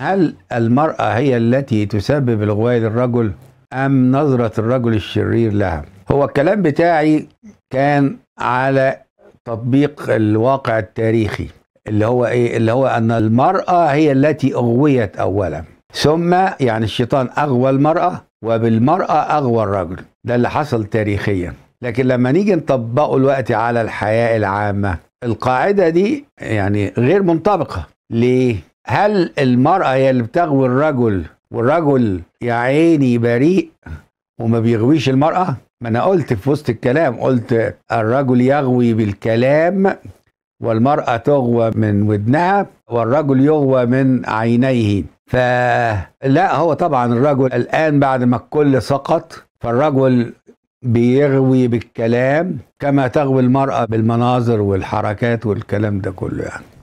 هل المرأة هي التي تسبب الغواية للرجل أم نظرة الرجل الشرير لها؟ هو الكلام بتاعي كان على تطبيق الواقع التاريخي اللي هو ايه؟ اللي هو ان المرأة هي التي اغويت اولا، ثم يعني الشيطان اغوى المرأة وبالمرأة اغوى الرجل. ده اللي حصل تاريخيا. لكن لما نيجي نطبقه الوقت على الحياة العامة، القاعدة دي يعني غير منطبقة. ليه؟ هل المرأة هي اللي بتغوي الرجل والرجل يا عيني بريء وما بيغويش المرأة؟ ما انا قلت في وسط الكلام، قلت الرجل يغوي بالكلام والمرأة تغوى من ودنها والرجل يغوى من عينيه. فلا، هو طبعا الرجل الآن بعد ما الكل سقط فالرجل بيغوي بالكلام كما تغوي المرأة بالمناظر والحركات والكلام ده كله يعني.